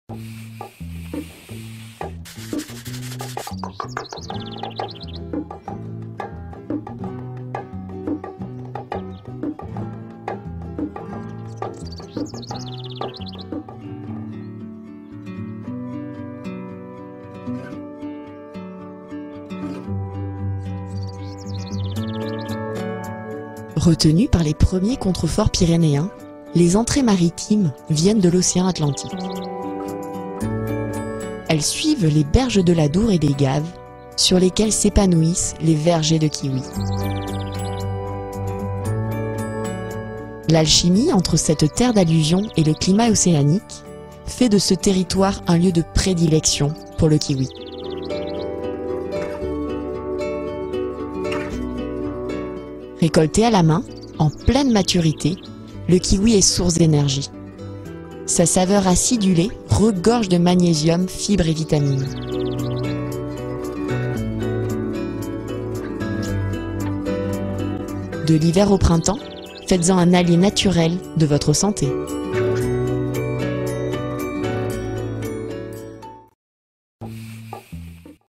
Retenues par les premiers contreforts pyrénéens, les entrées maritimes viennent de l'océan Atlantique. Elles suivent les berges de l'Adour et des Gaves, sur lesquelles s'épanouissent les vergers de kiwis. L'alchimie entre cette terre d'alluvion et le climat océanique fait de ce territoire un lieu de prédilection pour le kiwi. Récolté à la main, en pleine maturité, le kiwi est source d'énergie. Sa saveur acidulée regorge de magnésium, fibres et vitamines. De l'hiver au printemps, faites-en un allié naturel de votre santé.